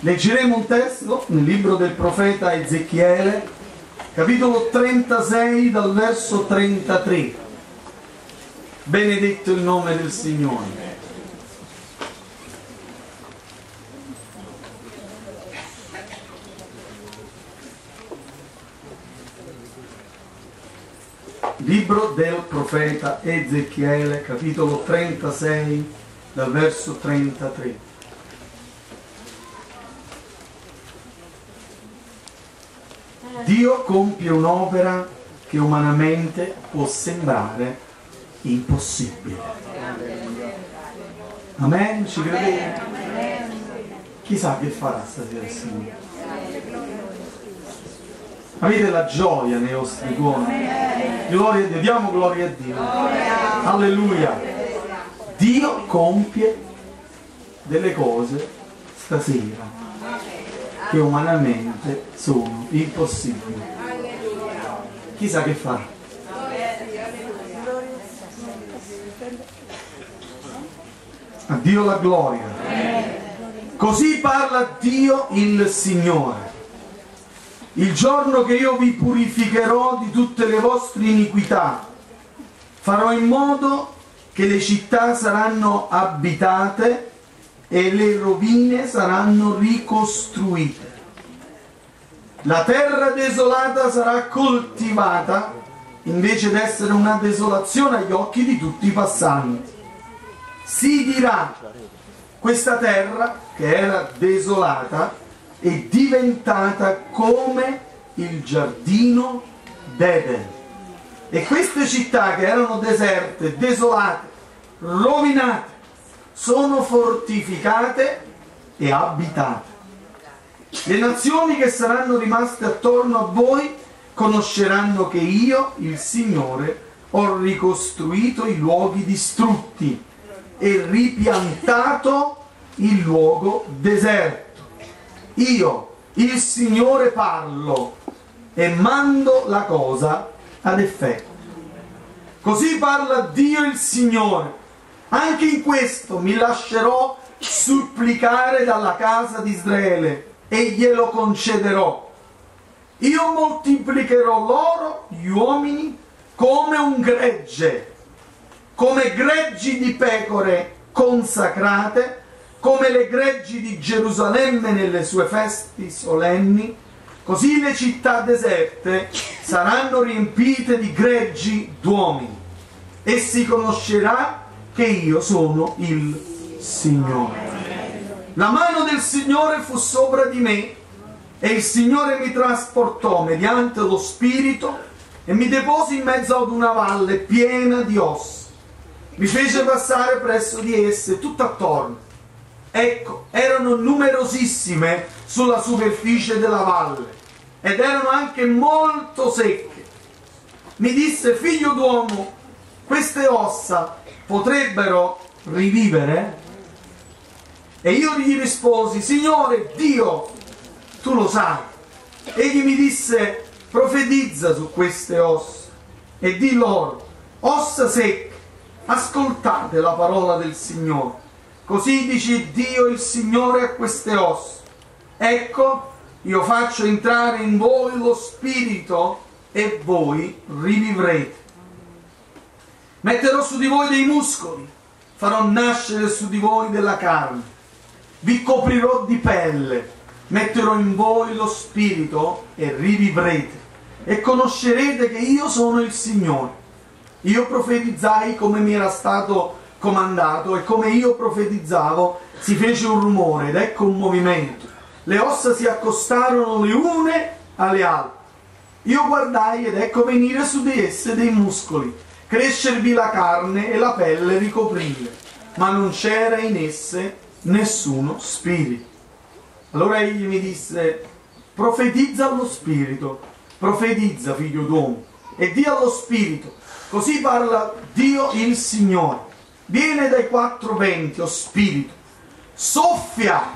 Leggeremo un testo nel libro del profeta Ezechiele, capitolo 36, dal verso 33. Benedetto il nome del Signore. Libro del profeta Ezechiele, capitolo 36, dal verso 33. Dio compie un'opera che umanamente può sembrare impossibile. Amen? Ci credete? Chissà che farà stasera il Signore. Avete la gioia nei vostri cuori. Gloria a Dio, diamo gloria a Dio. Alleluia. Dio compie delle cose stasera che umanamente sono impossibili. Chissà che farà. A Dio la gloria. Così parla Dio il Signore. Il giorno che io vi purificherò di tutte le vostre iniquità, farò in modo che le città saranno abitate e le rovine saranno ricostruite. La terra desolata sarà coltivata invece d'essere una desolazione agli occhi di tutti i passanti. Si dirà: questa terra che era desolata è diventata come il giardino d'Eden. E queste città che erano deserte, desolate, rovinate, sono fortificate e abitate. Le nazioni che saranno rimaste attorno a voi conosceranno che io, il Signore, ho ricostruito i luoghi distrutti e ripiantato il luogo deserto. Io, il Signore, parlo e mando la cosa ad effetto. Così parla Dio il Signore. Anche in questo mi lascerò supplicare dalla casa di Israele e glielo concederò. Io moltiplicherò loro gli uomini come un gregge, come greggi di pecore consacrate, come le greggi di Gerusalemme nelle sue feste solenni. Così le città deserte saranno riempite di greggi d'uomini e si conoscerà che io sono il Signore. La mano del Signore fu sopra di me e il Signore mi trasportò mediante lo Spirito e mi deposi in mezzo ad una valle piena di ossa. Mi fece passare presso di esse tutto attorno. Ecco, erano numerosissime sulla superficie della valle ed erano anche molto secche. Mi disse: figlio d'uomo, queste ossa potrebbero rivivere? E io gli risposi: Signore Dio, tu lo sai. Egli mi disse: profetizza su queste ossa e di loro: ossa secche, ascoltate la parola del Signore. Così dice Dio il Signore a queste ossa: ecco, io faccio entrare in voi lo spirito e voi rivivrete. Metterò su di voi dei muscoli, farò nascere su di voi della carne, vi coprirò di pelle, metterò in voi lo spirito e rivivrete, e conoscerete che io sono il Signore. Io profetizzai come mi era stato comandato, e come io profetizzavo si fece un rumore ed ecco un movimento. Le ossa si accostarono le une alle altre. Io guardai ed ecco venire su di esse dei muscoli, crescervi la carne e la pelle ricoprire, ma non c'era in esse nessuno spirito. Allora egli mi disse: profetizza allo spirito, profetizza, figlio d'uomo, e di allo spirito: così parla Dio il Signore. Viene dai quattro venti, o spirito, soffia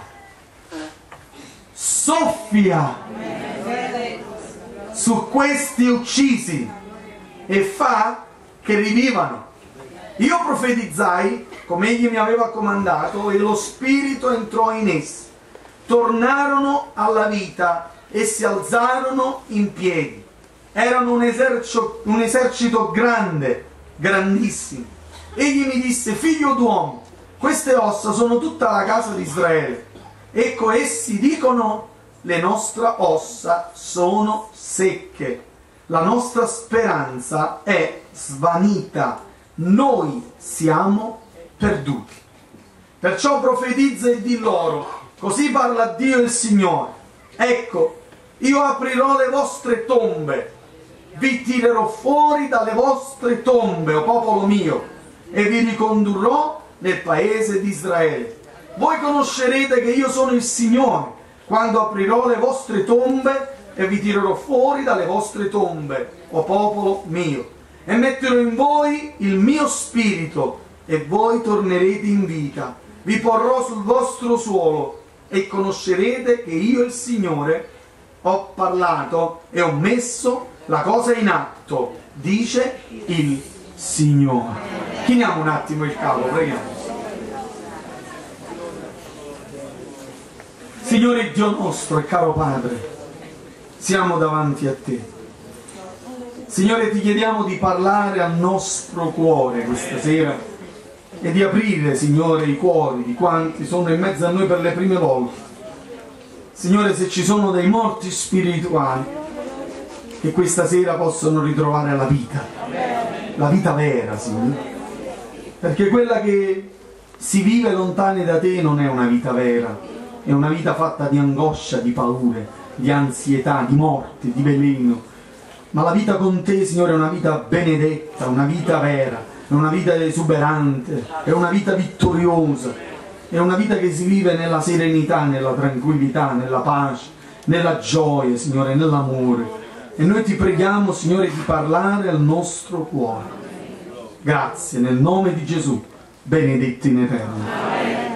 su questi uccisi e fa che rivivano. Io profetizzai come egli mi aveva comandato e lo spirito entrò in essi. tornarono alla vita e si alzarono in piedi. Erano un esercito grande, grandissimo. Egli mi disse: figlio d'uomo, queste ossa sono tutta la casa di Israele. Ecco, essi dicono: le nostre ossa sono secche, la nostra speranza è svanita, noi siamo perduti. Perciò profetizza e di loro: così parla Dio il Signore, ecco, io aprirò le vostre tombe, vi tirerò fuori dalle vostre tombe, o popolo mio, e vi ricondurrò nel paese di Israele. Voi conoscerete che io sono il Signore, quando aprirò le vostre tombe e vi tirerò fuori dalle vostre tombe, o popolo mio, e metterò in voi il mio spirito, e voi tornerete in vita. Vi porrò sul vostro suolo, e conoscerete che io, il Signore, ho parlato e ho messo la cosa in atto, dice il Signore. Chiniamo un attimo il capo, preghiamo. Signore Dio nostro e caro Padre, siamo davanti a Te. Signore, ti chiediamo di parlare al nostro cuore questa sera e di aprire, Signore, i cuori di quanti sono in mezzo a noi per le prime volte. Signore, se ci sono dei morti spirituali, che questa sera possano ritrovare la vita vera, Signore. Perché quella che si vive lontani da Te non è una vita vera. È una vita fatta di angoscia, di paure, di ansietà, di morte, di veleno. Ma la vita con Te, Signore, è una vita benedetta, una vita vera, è una vita esuberante, è una vita vittoriosa, è una vita che si vive nella serenità, nella tranquillità, nella pace, nella gioia, Signore, nell'amore. E noi ti preghiamo, Signore, di parlare al nostro cuore. Grazie, nel nome di Gesù, benedetto in eterno.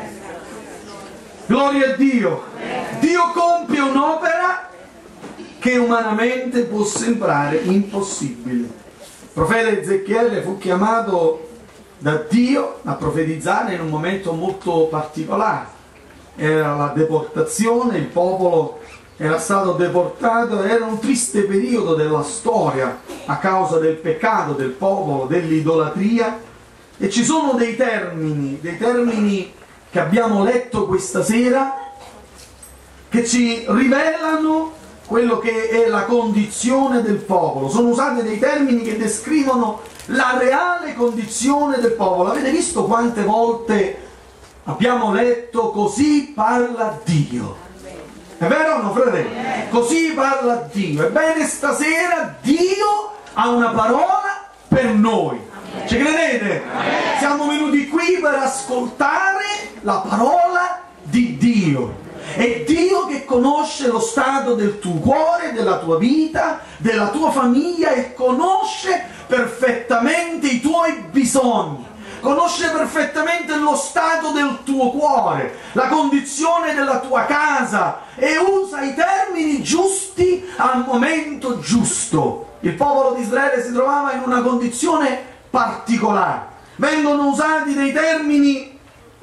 Gloria a Dio! Dio compie un'opera che umanamente può sembrare impossibile. Il profeta Ezechiele fu chiamato da Dio a profetizzare in un momento molto particolare. Era la deportazione, il popolo era stato deportato, era un triste periodo della storia a causa del peccato del popolo, dell'idolatria, e ci sono dei termini che abbiamo letto questa sera che ci rivelano quello che è la condizione del popolo. Sono usati dei termini che descrivono la reale condizione del popolo. Avete visto quante volte abbiamo letto così parla Dio? È vero o no, fratelli? Così parla Dio. Ebbene, stasera Dio ha una parola per noi. Ci credete? Siamo venuti qui per ascoltare la parola di Dio. È Dio che conosce lo stato del tuo cuore, della tua vita, della tua famiglia, e conosce perfettamente i tuoi bisogni. Conosce perfettamente lo stato del tuo cuore, la condizione della tua casa, e usa i termini giusti al momento giusto. Il popolo di Israele si trovava in una condizione particolare. Vengono usati dei termini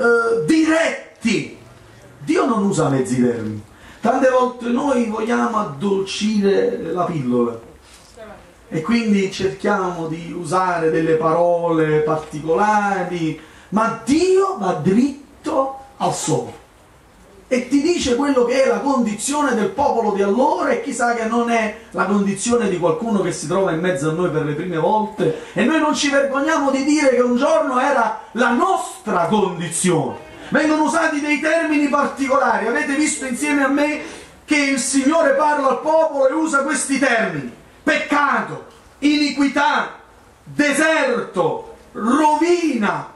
diretti. Dio non usa mezzi termini. Tante volte noi vogliamo addolcire la pillola e quindi cerchiamo di usare delle parole particolari, ma Dio va dritto al sodo e ti dice quello che è la condizione del popolo di allora, e chissà che non è la condizione di qualcuno che si trova in mezzo a noi per le prime volte, e noi non ci vergogniamo di dire che un giorno era la nostra condizione. Vengono usati dei termini particolari. Avete visto insieme a me che il Signore parla al popolo e usa questi termini: peccato, iniquità, deserto, rovina.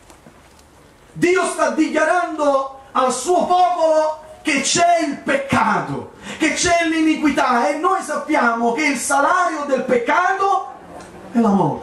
Dio sta dichiarando al suo popolo che c'è il peccato, che c'è l'iniquità, e noi sappiamo che il salario del peccato è la morte.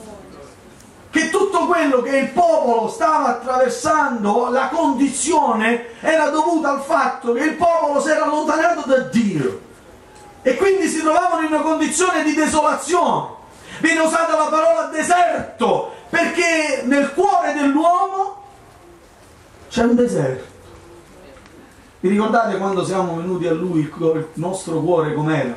Che tutto quello che il popolo stava attraversando, la condizione, era dovuta al fatto che il popolo si era allontanato da Dio e quindi si trovavano in una condizione di desolazione. Viene usata la parola deserto perché nel cuore dell'uomo c'è un deserto. Vi ricordate quando siamo venuti a Lui il nostro cuore com'era?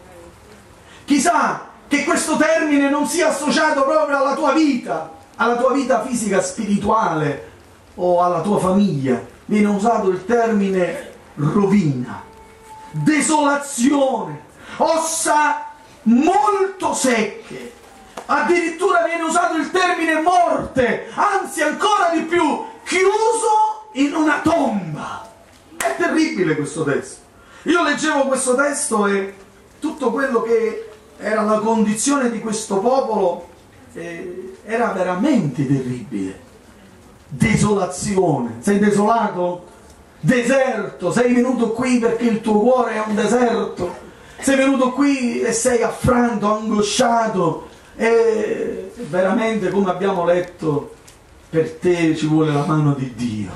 Chissà che questo termine non sia associato proprio alla tua vita fisica, spirituale o alla tua famiglia. Viene usato il termine rovina, desolazione, ossa molto secche. Addirittura viene usato il termine morte, anzi ancora di più, chiuso in una tomba. È terribile questo testo. Io leggevo questo testo e tutto quello che era la condizione di questo popolo era veramente terribile. Desolazione. Sei desolato? Deserto. Sei venuto qui perché il tuo cuore è un deserto. Sei venuto qui e sei affranto, angosciato. E veramente, come abbiamo letto, per te ci vuole la mano di Dio.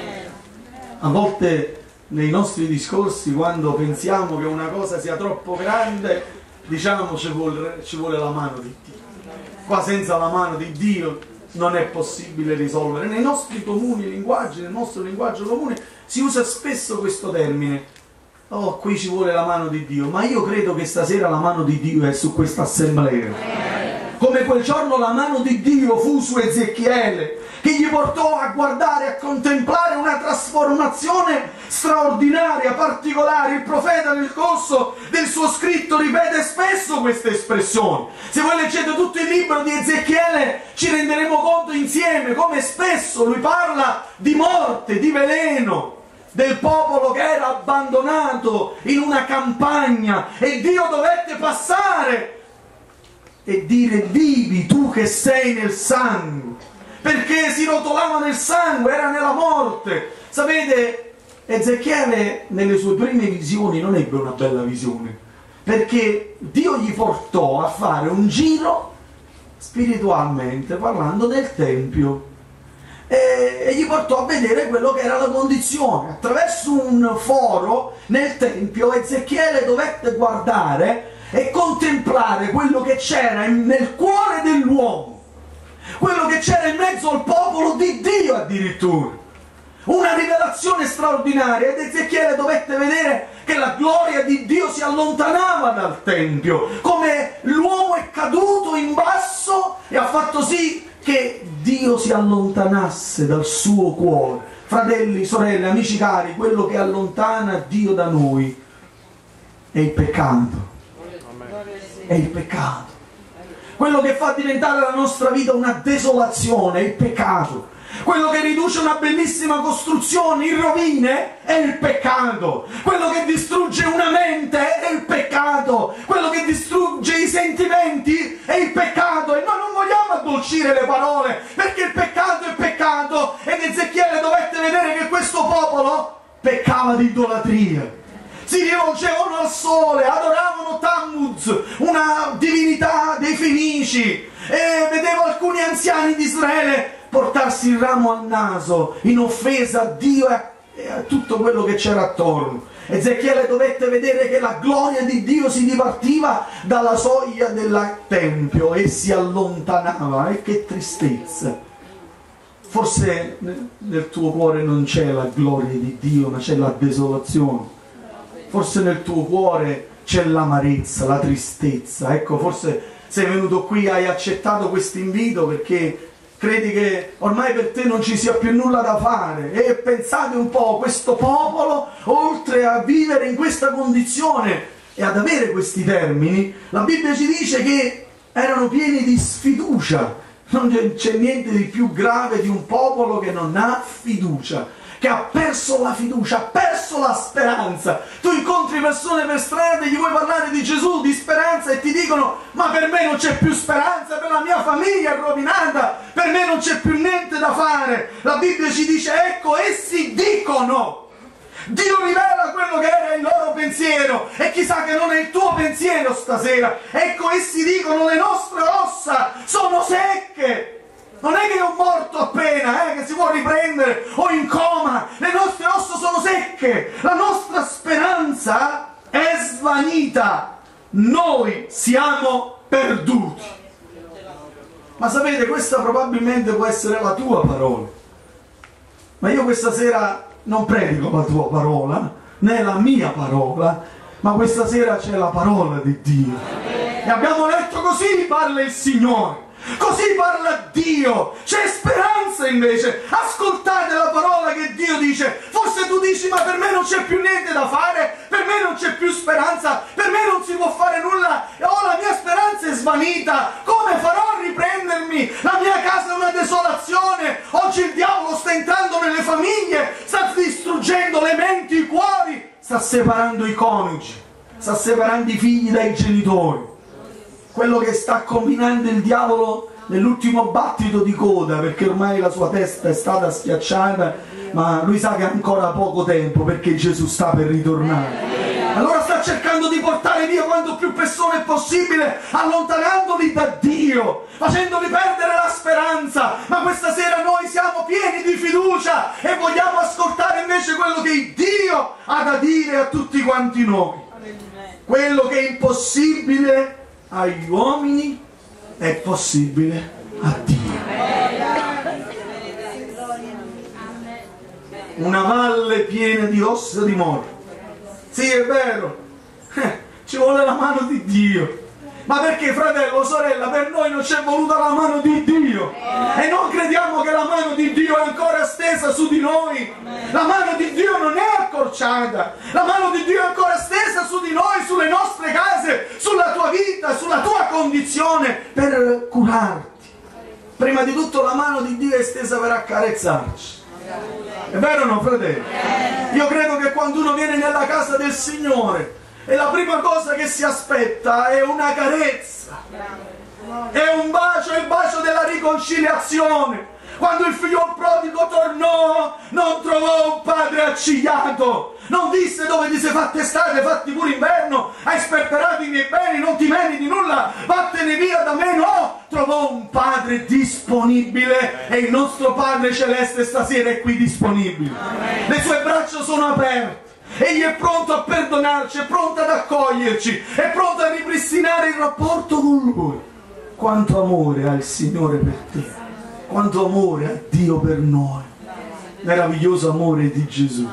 A volte nei nostri discorsi, quando pensiamo che una cosa sia troppo grande, diciamo ci vuole la mano di Dio. Qua senza la mano di Dio non è possibile risolvere. Nei nostri comuni linguaggi, nel nostro linguaggio comune, si usa spesso questo termine. Oh, qui ci vuole la mano di Dio. Ma io credo che stasera la mano di Dio è su questa assemblea. Come quel giorno la mano di Dio fu su Ezechiele, che gli portò a guardare, a contemplare una trasformazione straordinaria, particolare. Il profeta nel corso del suo scritto ripete spesso queste espressioni. Se voi leggete tutto il libro di Ezechiele ci renderemo conto insieme come spesso lui parla di morte, di veleno, del popolo che era abbandonato in una campagna e Dio dovette passare e dire: vivi tu che sei nel sangue, perché si rotolava nel sangue, era nella morte. Sapete, Ezechiele nelle sue prime visioni non ebbe una bella visione, perché Dio gli portò a fare un giro spiritualmente parlando del Tempio e gli portò a vedere quello che era la condizione. Attraverso un foro nel Tempio Ezechiele dovette guardare e contemplare quello che c'era nel cuore dell'uomo, quello che c'era in mezzo al popolo di Dio addirittura. Una rivelazione straordinaria, ed Ezechiele dovette vedere che la gloria di Dio si allontanava dal Tempio, come l'uomo è caduto in basso e ha fatto sì che Dio si allontanasse dal suo cuore. Fratelli, sorelle, amici cari, quello che allontana Dio da noi è il peccato. È il peccato. Quello che fa diventare la nostra vita una desolazione è il peccato. Quello che riduce una bellissima costruzione in rovine è il peccato. Quello che distrugge una mente è il peccato. Quello che distrugge i sentimenti è il peccato. E noi non vogliamo addolcire le parole, perché il peccato è peccato. Ed Ezechiele dovette vedere che questo popolo peccava di idolatria. Si rivolgevano al sole, adoravano Tammuz, una divinità dei Fenici, e vedevo alcuni anziani di Israele portarsi il ramo al naso in offesa a Dio e a tutto quello che c'era attorno. Ezechiele dovette vedere che la gloria di Dio si dipartiva dalla soglia del Tempio e si allontanava. E che tristezza! Forse nel tuo cuore non c'è la gloria di Dio, ma c'è la desolazione. Forse nel tuo cuore c'è l'amarezza, la tristezza. Ecco, forse sei venuto qui, hai accettato questo invito perché credi che ormai per te non ci sia più nulla da fare. E pensate un po', questo popolo, oltre a vivere in questa condizione e ad avere questi termini, la Bibbia ci dice che erano pieni di sfiducia. Non c'è niente di più grave di un popolo che non ha fiducia, che ha perso la fiducia, ha perso la speranza. Tu incontri persone per strada e gli vuoi parlare di Gesù, di speranza, e ti dicono: ma per me non c'è più speranza, per la mia famiglia è rovinata, per me non c'è più niente da fare. La Bibbia ci dice: ecco, essi dicono. Dio rivela quello che era il loro pensiero, e chissà che non è il tuo pensiero stasera. Ecco, essi dicono: le nostre ossa sono secche. Non è che è un morto appena, che si può riprendere, o in coma. Le nostre ossa sono secche, la nostra speranza è svanita, noi siamo perduti. Ma sapete, questa probabilmente può essere la tua parola, ma io questa sera non predico la tua parola, né la mia parola, ma questa sera c'è la parola di Dio. E abbiamo letto: così parla il Signore, così parla Dio. C'è speranza invece. Ascoltate la parola che Dio dice. Forse tu dici: ma per me non c'è più niente da fare, per me non c'è più speranza, per me non si può fare nulla, la mia speranza è svanita, come farò a riprendermi? La mia casa è una desolazione, oggi il diavolo sta entrando nelle famiglie, sta distruggendo le menti, i cuori, sta separando i coniugi, sta separando i figli dai genitori. Quello che sta combinando il diavolo nell'ultimo battito di coda, perché ormai la sua testa è stata schiacciata, ma lui sa che ha ancora poco tempo, perché Gesù sta per ritornare. Allora sta cercando di portare via quanto più persone possibile, allontanandoli da Dio, facendoli perdere la speranza. Ma questa sera noi siamo pieni di fiducia e vogliamo ascoltare invece quello che Dio ha da dire a tutti quanti noi. Quello che è impossibile agli uomini è possibile a Dio. Una valle piena di ossa di morte. Sì, è vero, ci vuole la mano di Dio. Ma perché, fratello, sorella, per noi non c'è voluta la mano di Dio. E non crediamo che la mano di Dio è ancora stesa su di noi. La mano di Dio non è accorciata. La mano di Dio è ancora stesa su di noi, sulle nostre case, sulla tua vita, sulla tua condizione, per curarti. Prima di tutto la mano di Dio è stesa per accarezzarci. È vero o no, fratello? Io credo che quando uno viene nella casa del Signore, e la prima cosa che si aspetta è una carezza, è un bacio, il bacio della riconciliazione. Quando il figlio prodigo tornò, non trovò un padre accigliato, non disse: dove ti sei fatto estate, fatti pure inverno, hai sperperato i miei beni, non ti meriti nulla, vattene via da me. No, trovò un padre disponibile, e il nostro Padre Celeste stasera è qui disponibile. Amen. Le sue braccia sono aperte. Egli è pronto a perdonarci, è pronto ad accoglierci, è pronto a ripristinare il rapporto con Lui. Quanto amore ha il Signore per te, quanto amore ha Dio per noi. Meraviglioso amore di Gesù.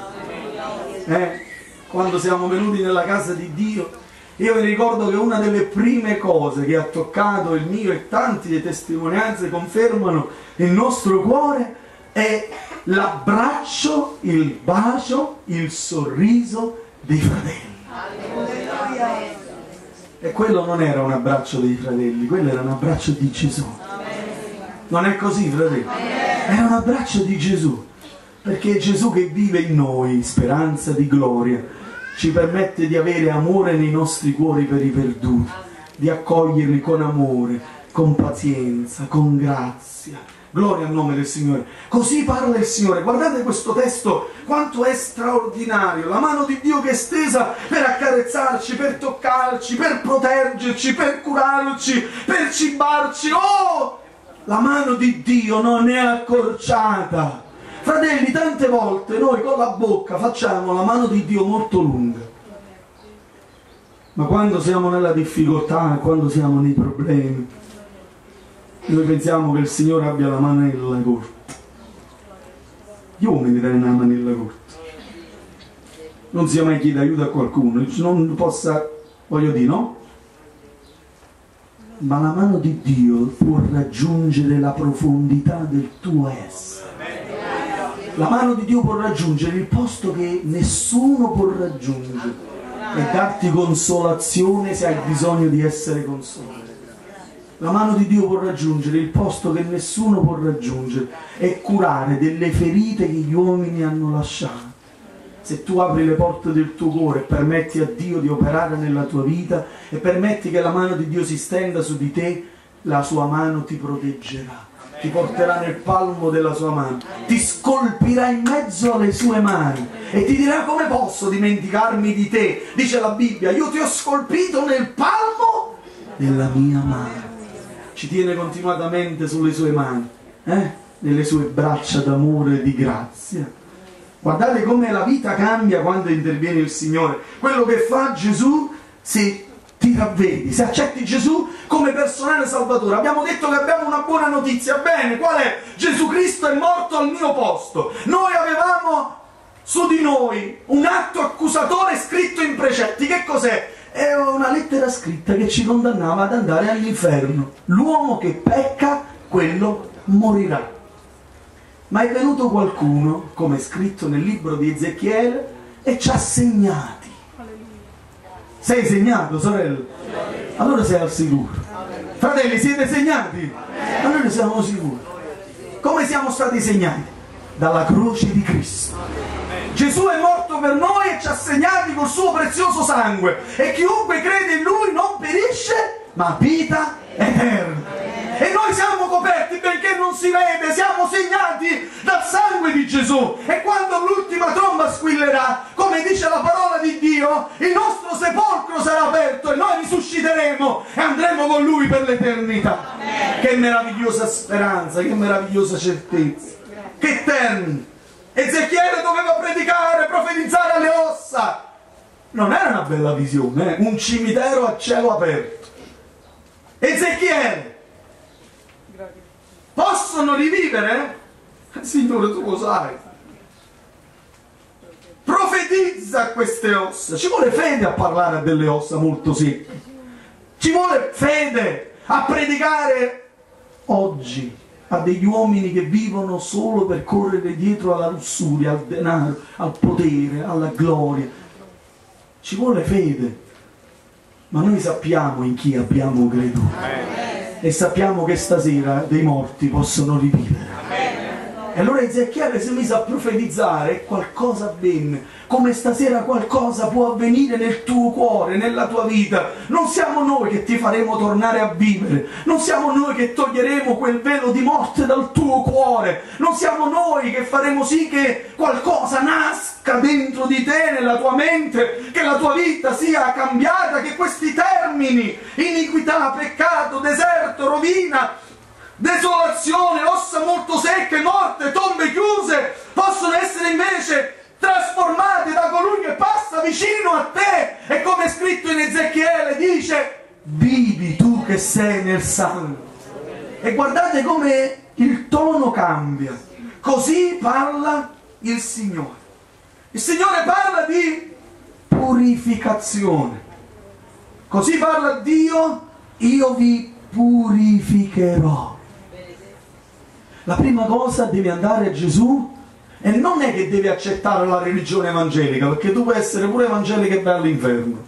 Quando siamo venuti nella casa di Dio, io vi ricordo che una delle prime cose che ha toccato il mio, e tanti le testimonianze confermano il nostro cuore, è l'abbraccio, il bacio, il sorriso dei fratelli. E quello non era un abbraccio dei fratelli, quello era un abbraccio di Gesù. Non è così, fratelli? Era un abbraccio di Gesù, perché è Gesù che vive in noi, speranza di gloria, ci permette di avere amore nei nostri cuori per i perduti, di accoglierli con amore, con pazienza, con grazia. Gloria al nome del Signore. Così parla il Signore. Guardate questo testo, quanto è straordinario. La mano di Dio che è stesa per accarezzarci, per toccarci, per proteggerci, per curarci, per cibarci. Oh! La mano di Dio non è accorciata. Fratelli, tante volte noi con la bocca facciamo la mano di Dio molto lunga. Ma quando siamo nella difficoltà, quando siamo nei problemi, noi pensiamo che il Signore abbia la manella corta. Gli uomini tengono la manella corta. Non sia mai chiede aiuto a qualcuno, non possa, voglio dire, no? Ma la mano di Dio può raggiungere la profondità del tuo essere. La mano di Dio può raggiungere il posto che nessuno può raggiungere e darti consolazione se hai bisogno di essere consolato. La mano di Dio può raggiungere il posto che nessuno può raggiungere e curare delle ferite che gli uomini hanno lasciato. Se tu apri le porte del tuo cuore e permetti a Dio di operare nella tua vita e permetti che la mano di Dio si stenda su di te, la sua mano ti proteggerà, ti porterà nel palmo della sua mano, ti scolpirà in mezzo alle sue mani e ti dirà: come posso dimenticarmi di te? Dice la Bibbia: io ti ho scolpito nel palmo della mia mano. Ci tiene continuamente sulle sue mani, nelle sue braccia d'amore e di grazia. Guardate come la vita cambia quando interviene il Signore. Quello che fa Gesù, se ti ravvedi, se accetti Gesù come personale salvatore. Abbiamo detto che abbiamo una buona notizia. Bene, qual è? Gesù Cristo è morto al mio posto. Noi avevamo su di noi un atto accusatore scritto in precetti. Che cos'è? È una lettera scritta che ci condannava ad andare all'inferno. L'uomo che pecca, quello morirà. Ma è venuto qualcuno, come è scritto nel libro di Ezechiele, e ci ha segnati. Sei segnato, sorella? Allora sei al sicuro. Fratelli, siete segnati? Allora siamo sicuri. Come siamo stati segnati? Dalla croce di Cristo. Gesù è morto per noi e ci ha segnati col suo prezioso sangue, e chiunque crede in Lui non perisce, ma ha vita eterna. E noi siamo coperti, benché non si vede, siamo segnati dal sangue di Gesù. E quando l'ultima tromba squillerà, come dice la parola di Dio, il nostro sepolcro sarà aperto e noi risusciteremo e andremo con Lui per l'eternità. Che meravigliosa speranza, che meravigliosa certezza, che termine. Ezechiele doveva predicare, profetizzare alle ossa. Non era una bella visione, un cimitero a cielo aperto. Ezechiele, possono rivivere? Signore, tu lo sai. Profetizza a queste ossa. Ci vuole fede a parlare a delle ossa molto secche. Ci vuole fede a predicare oggi a degli uomini che vivono solo per correre dietro alla lussuria, al denaro, al potere, alla gloria. Ci vuole fede. Ma noi sappiamo in chi abbiamo creduto. E sappiamo che stasera dei morti possono rivivere. E allora Ezechiele si mise a profetizzare e qualcosa avvenne. Come stasera qualcosa può avvenire nel tuo cuore, nella tua vita. Non siamo noi che ti faremo tornare a vivere. Non siamo noi che toglieremo quel velo di morte dal tuo cuore. Non siamo noi che faremo sì che qualcosa nasca dentro di te, nella tua mente, che la tua vita sia cambiata, che questi termini, iniquità, peccato, deserto, rovina, desolazione, ossa molto secche, morte, tombe chiuse, possono essere invece trasformate da colui che passa vicino a te. E come è scritto in Ezechiele, dice: vivi tu che sei nel sangue. E guardate come il tono cambia. Così parla il Signore. Il Signore parla di purificazione. Così parla Dio: io vi purificherò. La prima cosa, devi andare a Gesù, e non è che devi accettare la religione evangelica, perché tu puoi essere pure evangelico e vai all'inferno.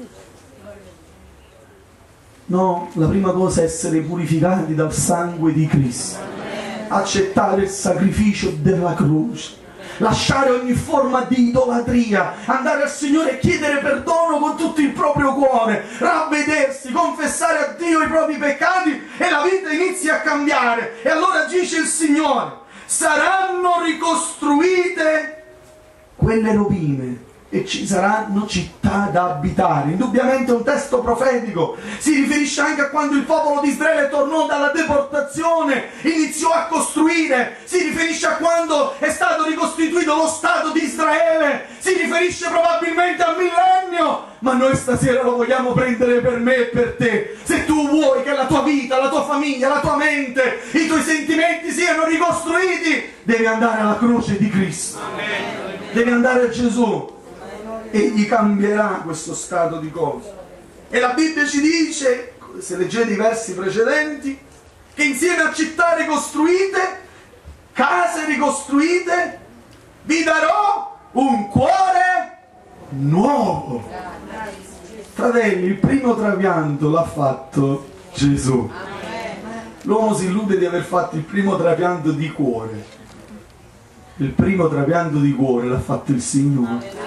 No, la prima cosa è essere purificati dal sangue di Cristo, accettare il sacrificio della croce, lasciare ogni forma di idolatria, andare al Signore e chiedere perdono con tutto il proprio cuore, ravvedersi, confessare a Dio i propri peccati, e la vita inizia a cambiare. E allora dice il Signore: saranno ricostruite quelle rovine e ci saranno città da abitare. Indubbiamente un testo profetico, si riferisce anche a quando il popolo di Israele tornò dalla deportazione, iniziò a costruire, si riferisce a quando è stato ricostituito lo Stato di Israele, si riferisce probabilmente al millennio. Ma noi stasera lo vogliamo prendere per me e per te. Se tu vuoi che la tua vita, la tua famiglia, la tua mente, i tuoi sentimenti siano ricostruiti, devi andare alla croce di Cristo. Devi andare a Gesù. Egli cambierà questo stato di cose. E la Bibbia ci dice, se leggete i versi precedenti, che insieme a città ricostruite, case ricostruite, vi darò un cuore nuovo. Fratelli, il primo trapianto l'ha fatto Gesù. L'uomo si illude di aver fatto il primo trapianto di cuore. Il primo trapianto di cuore l'ha fatto il Signore.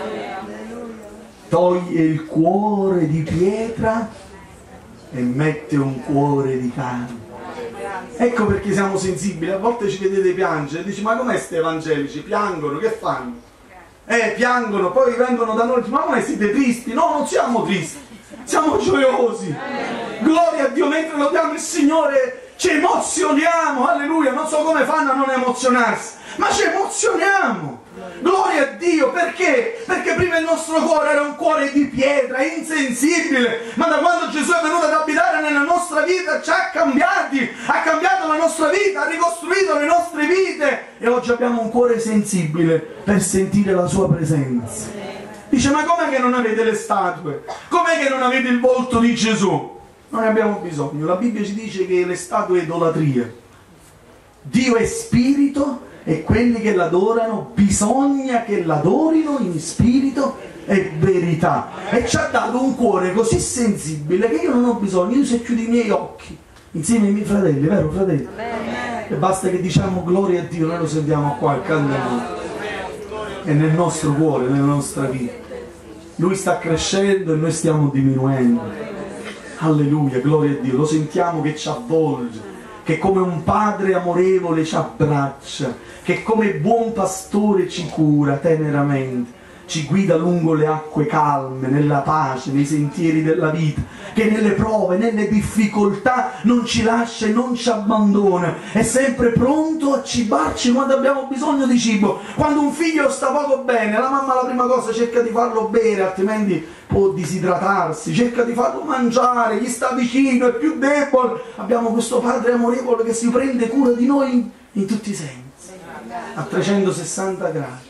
Toglie il cuore di pietra e mette un cuore di carne. Ecco perché siamo sensibili. A volte ci vedete piangere e dici: ma com'è ste evangelici? Piangono, che fanno? Piangono, poi vengono da noi: ma come siete tristi? No, non siamo tristi, siamo gioiosi. Gloria a Dio, mentre lodiamo il Signore ci emozioniamo. Alleluia. Non so come fanno a non emozionarsi, ma ci emozioniamo. Gloria a Dio. Perché? Perché prima il nostro cuore era un cuore di pietra, insensibile, ma da quando Gesù è venuto ad abitare nella nostra vita ci ha cambiati, ha cambiato la nostra nostra vita, ha ricostruito le nostre vite e oggi abbiamo un cuore sensibile per sentire la sua presenza. Dice, ma com'è che non avete le statue? Com'è che non avete il volto di Gesù? Non ne abbiamo bisogno. La Bibbia ci dice che le statue è idolatria. Dio è spirito e quelli che l'adorano bisogna che l'adorino in spirito e verità. E ci ha dato un cuore così sensibile che io non ho bisogno, io se chiudo i miei occhi insieme ai miei fratelli, vero fratelli? E basta che diciamo gloria a Dio, noi lo sentiamo qua accanto a noi e nel nostro cuore, nella nostra vita. Lui sta crescendo e noi stiamo diminuendo. Alleluia, gloria a Dio, lo sentiamo che ci avvolge, che come un padre amorevole ci abbraccia, che come buon pastore ci cura teneramente, ci guida lungo le acque calme, nella pace, nei sentieri della vita, che nelle prove, nelle difficoltà non ci lascia e non ci abbandona, è sempre pronto a cibarci quando abbiamo bisogno di cibo. Quando un figlio sta poco bene, la mamma la prima cosa cerca di farlo bere, altrimenti può disidratarsi, cerca di farlo mangiare, gli sta vicino, è più debole. Abbiamo questo Padre amorevole che si prende cura di noi in tutti i sensi, a 360 gradi.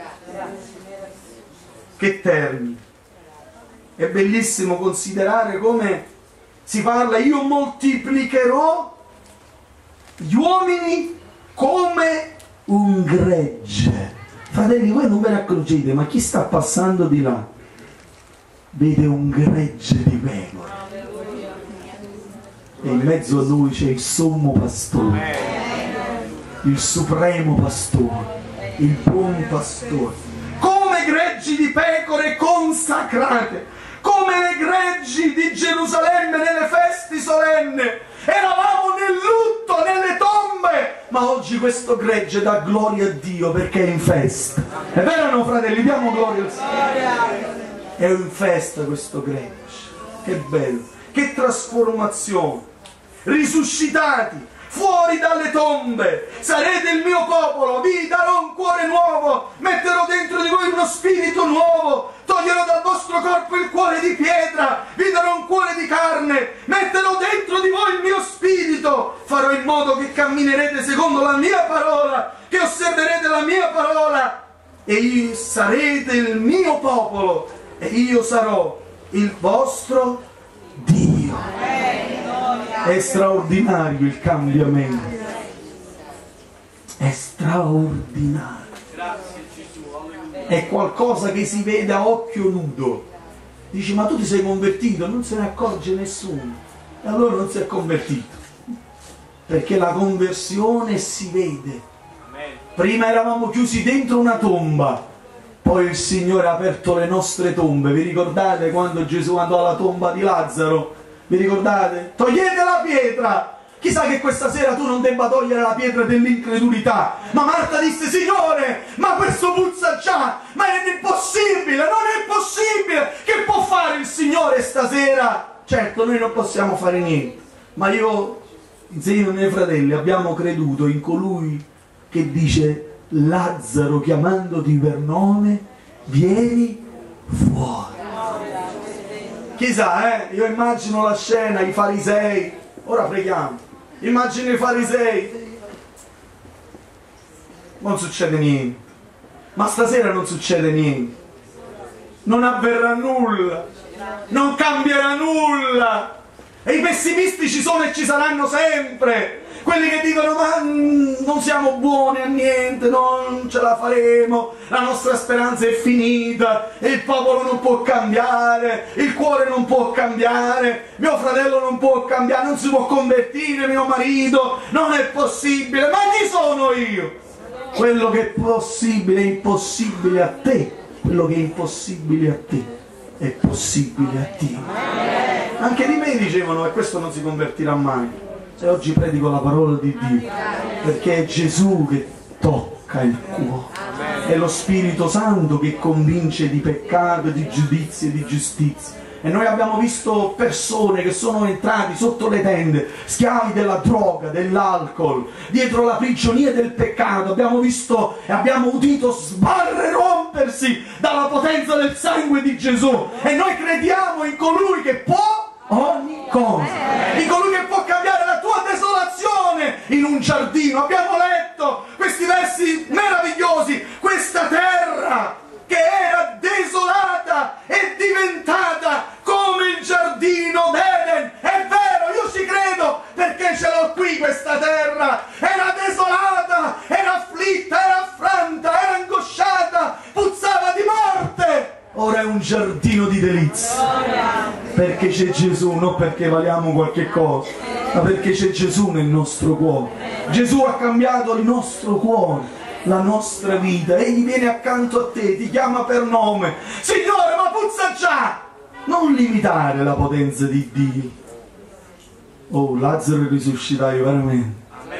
Che termine! È bellissimo considerare come si parla, io moltiplicherò gli uomini come un gregge. Fratelli, voi non ve ne accorgete, ma chi sta passando di là vede un gregge di pecore e in mezzo a lui c'è il sommo pastore, il supremo pastore, il buon pastore. Come greggi di pecore consacrate, come le greggi di Gerusalemme nelle feste solenne. Eravamo nel lutto, nelle tombe, ma oggi questo gregge dà gloria a Dio perché è in festa. È vero o no, fratelli? Diamo gloria al Signore. È in festa questo gregge. Che bello, che trasformazione. Risuscitati fuori dalle tombe, sarete il mio popolo, vi darò un cuore nuovo, metterò dentro di voi uno spirito nuovo, toglierò dal vostro corpo il cuore di pietra, vi darò un cuore di carne, metterò dentro di voi il mio spirito, farò in modo che camminerete secondo la mia parola, che osserverete la mia parola e sarete il mio popolo e io sarò il vostro Dio. È straordinario il cambiamento, è straordinario, è qualcosa che si vede a occhio nudo. Dici, ma tu ti sei convertito? Non se ne accorge nessuno, e allora non si è convertito, perché la conversione si vede. Prima eravamo chiusi dentro una tomba, poi il Signore ha aperto le nostre tombe. Vi ricordate quando Gesù andò alla tomba di Lazzaro? Vi ricordate? Togliete la pietra! Chissà che questa sera tu non debba togliere la pietra dell'incredulità. Ma Marta disse, Signore, ma questo puzza già, ma è impossibile, non è possibile! Che può fare il Signore stasera? Certo, noi non possiamo fare niente, ma io, insieme ai miei fratelli, abbiamo creduto in colui che dice, Lazzaro chiamandoti per nome, vieni fuori. Chissà, io immagino la scena, i farisei, ora preghiamo, immagino i farisei, non succede niente, ma stasera non succede niente, non avverrà nulla, non cambierà nulla, e i pessimisti ci sono e ci saranno sempre, quelli che dicono ma non siamo buoni a niente, non ce la faremo, la nostra speranza è finita, il popolo non può cambiare, il cuore non può cambiare, mio fratello non può cambiare, non si può convertire mio marito, non è possibile, ma chi sono io? Quello che è possibile è impossibile a te, quello che è impossibile a te è possibile a Dio. Anche di me dicevano, e questo non si convertirà mai. E oggi predico la parola di Dio, perché è Gesù che tocca il cuore, è lo Spirito Santo che convince di peccato, di giudizio e di giustizia. E noi abbiamo visto persone che sono entrati sotto le tende, schiavi della droga, dell'alcol, dietro la prigionia del peccato. Abbiamo visto e abbiamo udito sbarre rompersi dalla potenza del sangue di Gesù. E noi crediamo in colui che può ogni cosa, in colui che può cambiare la tua desolazione in un perché c'è Gesù, non perché valiamo qualche cosa, ma perché c'è Gesù nel nostro cuore. Gesù ha cambiato il nostro cuore, la nostra vita. Egli viene accanto a te, ti chiama per nome. Signore, ma puzza già! Non limitare la potenza di Dio. Oh, Lazzaro risuscitai veramente.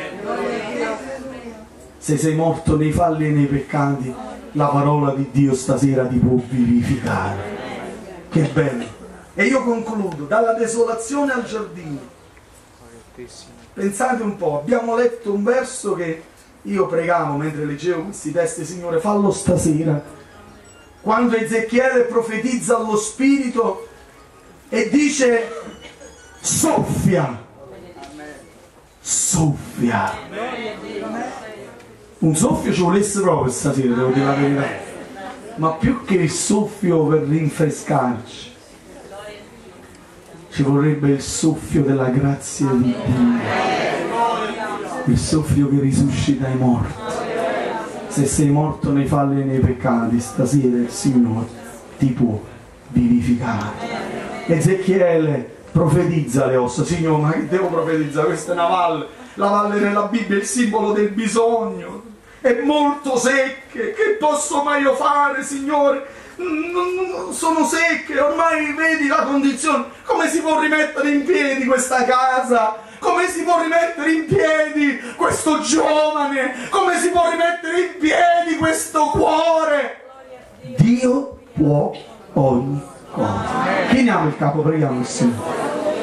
Se sei morto nei falli e nei peccati, la parola di Dio stasera ti può vivificare. Che bello! E io concludo, dalla desolazione al giardino. Pensate un po', abbiamo letto un verso che io pregavo mentre leggevo questi testi: Signore, fallo stasera. Quando Ezechiele profetizza allo Spirito e dice: soffia, soffia. Un soffio ci volesse proprio stasera, devo dire la verità. Ma più che il soffio per rinfrescarci, ci vorrebbe il soffio della grazia di Dio, il soffio che risuscita i morti. Se sei morto nei falli e nei peccati, stasera il Signore ti può vivificare. Ezechiele profetizza le ossa. Signore, ma che devo profetizzare? Questa è una valle. La valle nella Bibbia è il simbolo del bisogno. È molto secche. Che posso mai io fare, Signore? Sono secche, ormai vedi la condizione. Come si può rimettere in piedi questa casa? Come si può rimettere in piedi questo giovane? Come si può rimettere in piedi questo cuore? Dio può ogni cosa. Chiniamo il capo, preghiamo il Signore.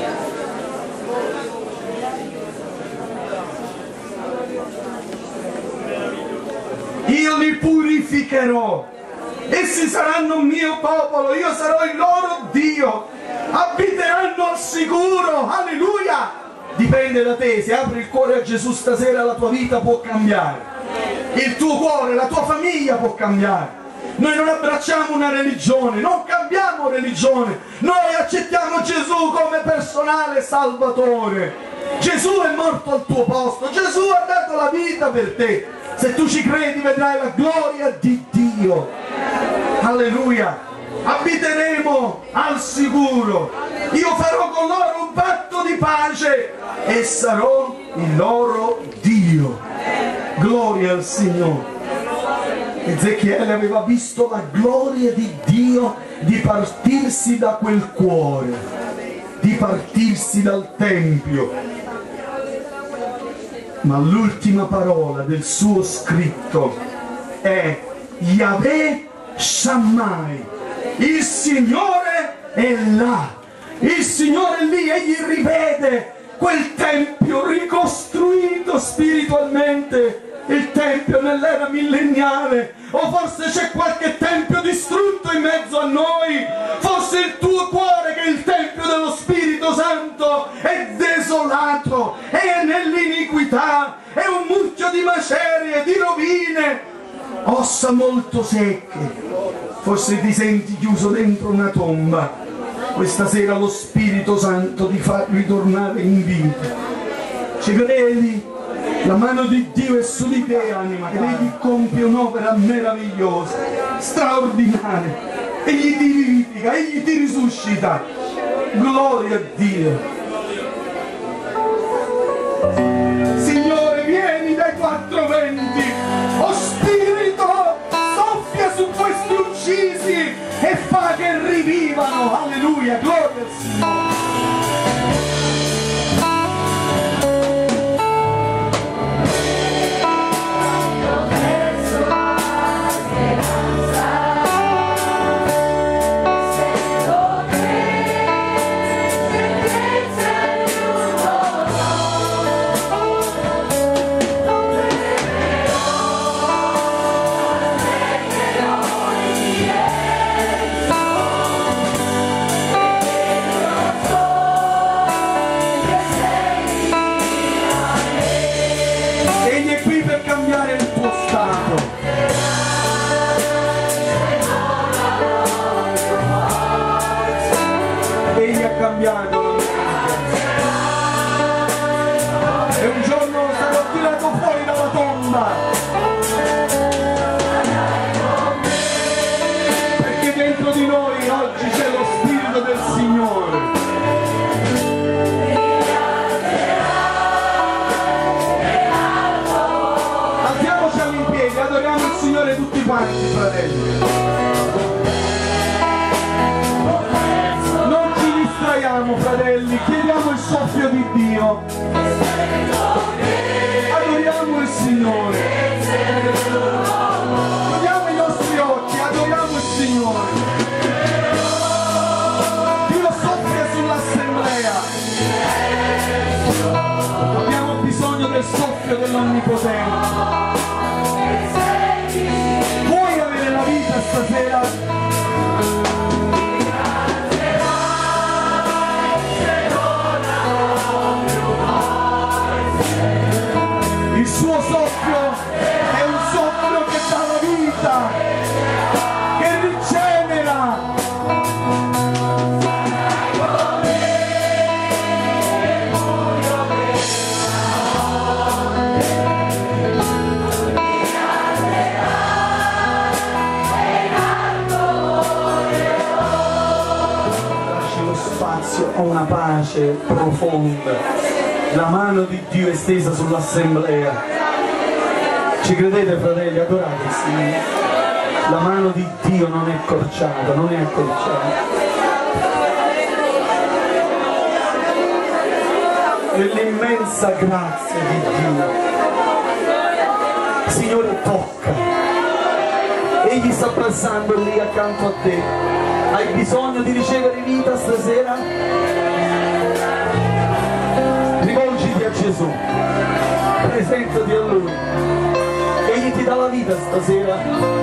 Io li purificherò. Essi saranno un mio popolo, io sarò il loro Dio, abiteranno al sicuro, alleluia! Dipende da te, se apri il cuore a Gesù stasera la tua vita può cambiare, il tuo cuore, la tua famiglia può cambiare. Noi non abbracciamo una religione, non cambiamo religione, noi accettiamo Gesù come personale salvatore. Gesù è morto al tuo posto, Gesù ha dato la vita per te. Se tu ci credi vedrai la gloria di Dio. Alleluia. Abiteremo al sicuro. Io farò con loro un patto di pace e sarò il loro Dio. Gloria al Signore. Ezechiele aveva visto la gloria di Dio dipartirsi da quel cuore, dipartirsi dal Tempio. Ma l'ultima parola del suo scritto è Yahweh Shammai. Il Signore è là, il Signore è lì, egli rivede quel tempio ricostruito spiritualmente, il tempio nell'era millenniale. O forse c'è qualche tempio distrutto in mezzo a noi, forse il tuo cuore, che è il tempio dello Spirito Santo, è desolato, è nell'iniquità, è un mucchio di macerie, di rovine, ossa molto secche. Forse ti senti chiuso dentro una tomba. Questa sera lo Spirito Santo ti fa ritornare in vita. Ci credi? La mano di Dio è su di te, anima, ed egli compie un'opera meravigliosa, straordinaria. Egli ti vivifica, egli ti risuscita. Gloria a Dio. Signore, vieni dai quattro venti. Oh Spirito, soffia su questi uccisi e fa che rivivano. Alleluia, gloria al Signore. E un giorno sarò tirato fuori dalla tomba, perché dentro di noi oggi c'è lo Spirito del Signore. adoriamo, fratelli, chiediamo il soffio di Dio. Adoriamo il Signore. Chiudiamo i nostri occhi, adoriamo il Signore. Dio soffia sull'assemblea. Abbiamo bisogno del soffio dell'Onnipotente. Vuoi avere la vita stasera? Il suo soffio è un soffio che dà la vita, che rigenera. Lasci lo spazio a una pace profonda. La mano di Dio è stesa sull'assemblea. Ci credete, fratelli? Adorate il Signore. La mano di Dio non è accorciata, non è accorciata. È l'immensa grazia di Dio. Signore, tocca. Egli sta passando lì accanto a te. Hai bisogno di ricevere vita stasera? Rivolgiti a Gesù, presentati a Lui, egli ti dà la vita stasera.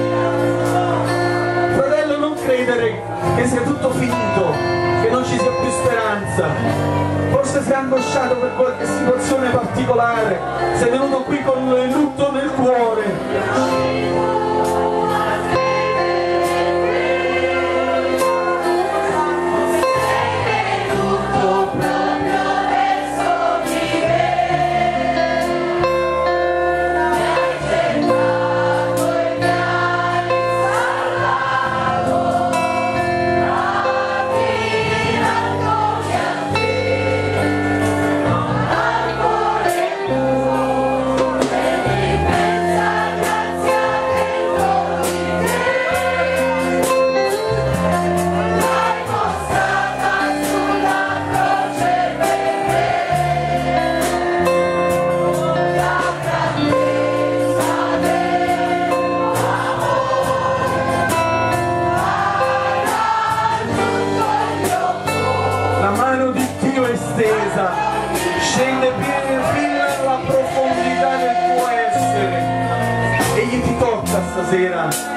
Fratello, non credere che sia tutto finito, che non ci sia più speranza. Forse sei angosciato per qualche situazione particolare, sei venuto qui con il lutto nel cuore. Scende fino alla profondità del tuo essere. Egli ti tocca stasera.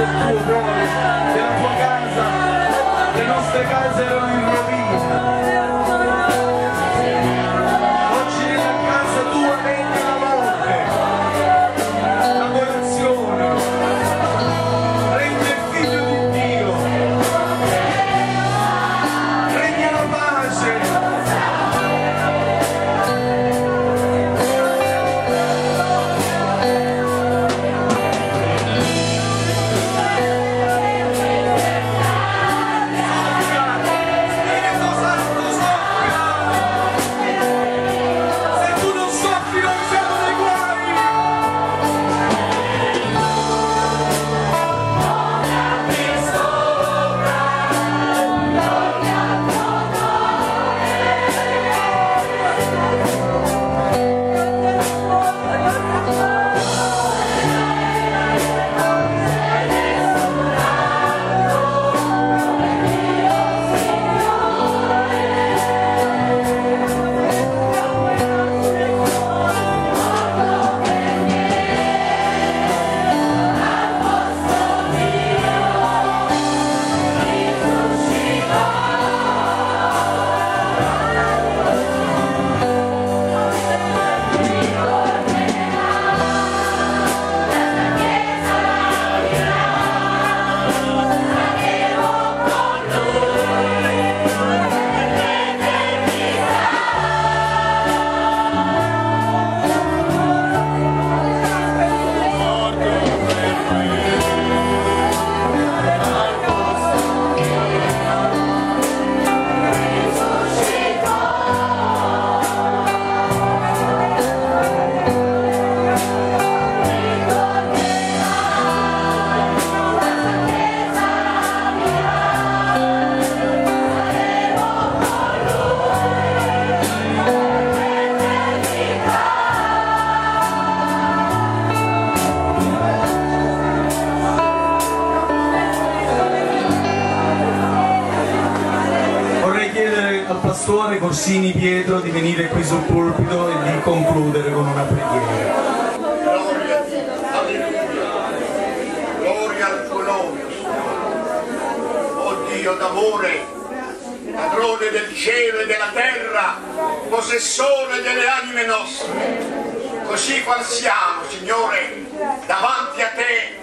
del tuo cuore, della tua casa. Le nostre case erano in rovina. Oggi nella casa tua regna l'amore, l'adorazione, regna il Figlio di Dio, regna la pace. Pastore Corsini Pietro di venire qui sul pulpito e di concludere con una preghiera. Gloria a Dio, alleluia, gloria al tuo nome, oh Dio d'amore, padrone del cielo e della terra, possessore delle anime nostre, così qual siamo, Signore, davanti a te,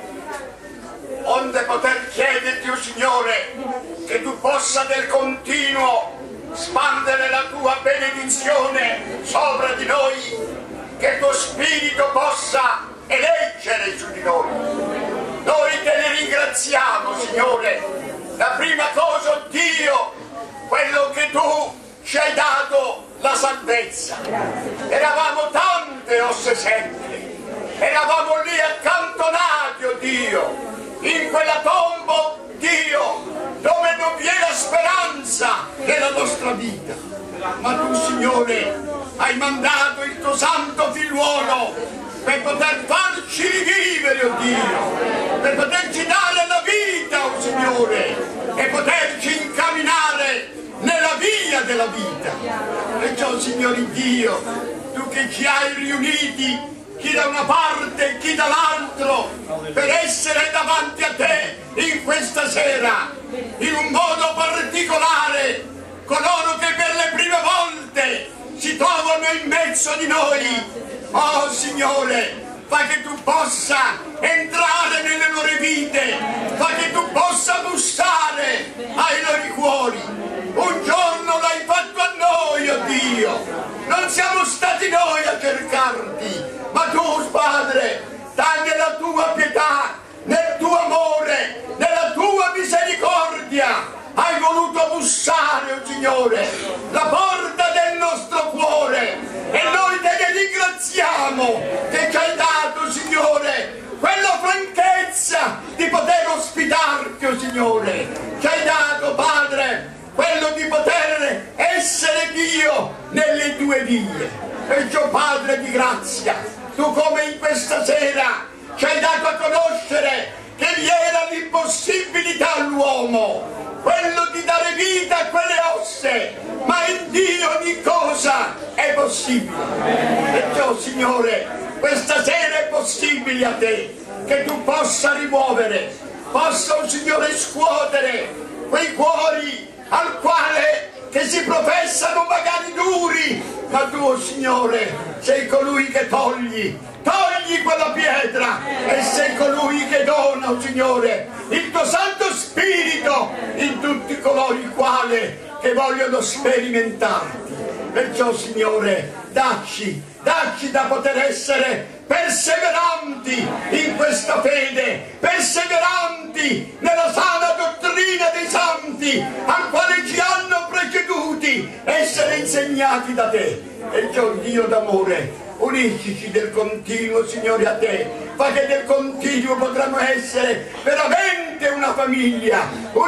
onde poter chiederti, oh Signore, che tu possa del continuo spandere la tua benedizione sopra di noi, che il tuo spirito possa eleggere su di noi. Noi te ne ringraziamo, Signore, la prima cosa, oh Dio, quello che tu ci hai dato, la salvezza. Eravamo tante osse sempre, eravamo lì accantonati, oh Dio, in quella tomba, Dio, dove non vi era speranza nella nostra vita, ma tu, Signore, hai mandato il tuo santo figliuolo per poter farci rivivere, oh Dio, per poterci dare la vita, oh Signore, e poterci incamminare nella via della vita. Perciò, Signore Dio, tu che ci hai riuniti, chi da una parte e chi dall'altro, per essere davanti a te in questa sera, in un modo particolare, coloro che per le prime volte si trovano in mezzo di noi. Oh Signore, fa che tu possa entrare nelle loro vite, fa che tu possa bussare ai loro cuori. Un giorno l'hai fatto a noi, oh Dio, non siamo stati noi a cercarti, ma tu, Padre, dai nella tua pietà, nel tuo amore, nella tua misericordia, hai voluto bussare, oh Signore, la porta del nostro cuore, e noi te ne ringraziamo che ci hai dato, Signore, quella franchezza di poter ospitarti, oh Signore. Ci hai dato, Padre, quello di poter essere Dio nelle tue vie. Perciò, Padre di grazia, tu come in questa sera ci hai dato a conoscere che vi era l'impossibilità all'uomo, quello di dare vita a quelle osse, ma in Dio ogni cosa è possibile. Perciò, Signore, questa sera è possibile a te che tu possa rimuovere possa, oh Signore, scuotere quei cuori al quale che si professano magari duri, ma tu, oh Signore, sei colui che togli quella pietra e sei colui che dona, oh Signore, il tuo Santo Spirito in tutti coloro i quali che vogliono sperimentarti. Perciò, Signore, dacci da poter essere perseveranti in questa fede, perseveranti nella sana dottrina dei santi, al quale ci hanno preceduti, essere insegnati da te. Perciò, Dio d'amore, uniscici del continuo, Signore, a te, fa che del continuo potremo essere veramente una famiglia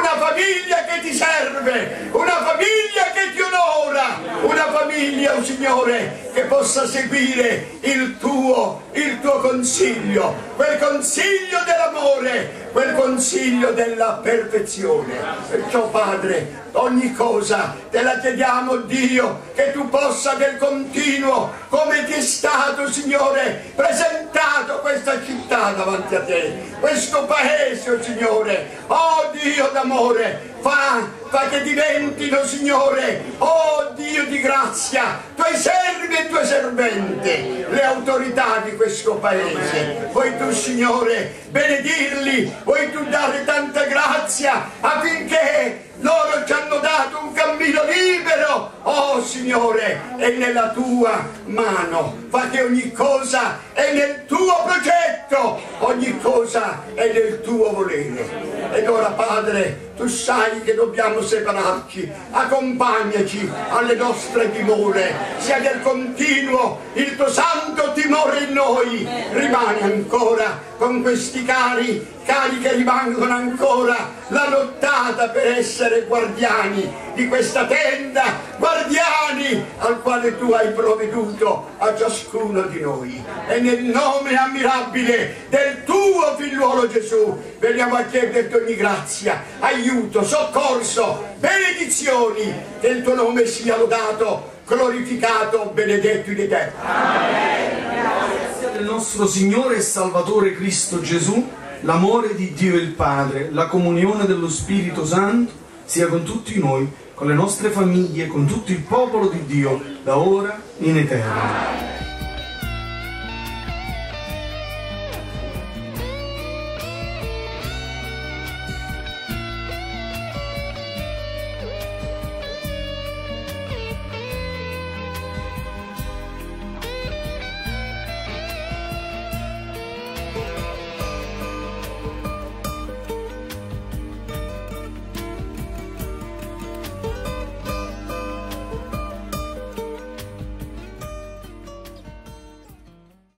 che ti serve, una famiglia che ti onora, una famiglia, oh Signore, che possa seguire il tuo consiglio, quel consiglio dell'amore, quel consiglio della perfezione. Perciò, Padre, ogni cosa te la chiediamo, Dio, che tu possa del continuo, come ti è stato, Signore, presentato questa città davanti a te, questo paese, oh Signore, oh Dio d'amore, fa che diventino, Signore, oh Dio di grazia, tuoi servi e tue serventi, le autorità di questo paese. Vuoi tu, Signore, benedirli, vuoi tu dare tanta grazia affinché loro ci hanno dato un cammino libero, oh Signore, è nella tua mano. Fa che ogni cosa è nel tuo progetto, ogni cosa è nel tuo volere. Ed ora, Padre, tu sai che dobbiamo separarci, accompagnaci alle nostre dimore, sia del continuo il tuo santo timore in noi, rimani ancora con questi cari che rimangono ancora la nottata per essere guardiani di questa tenda, guardiani al quale tu hai provveduto a ciascuno di noi. E nel nome ammirabile del tuo figliuolo Gesù veniamo a chiederti ogni grazia, aiuto, soccorso, benedizioni, che il tuo nome sia lodato, glorificato, benedetto in eterno. Del nostro Signore e Salvatore Cristo Gesù, l'amore di Dio il Padre, la comunione dello Spirito Santo sia con tutti noi, con le nostre famiglie, con tutto il popolo di Dio, da ora in eterno.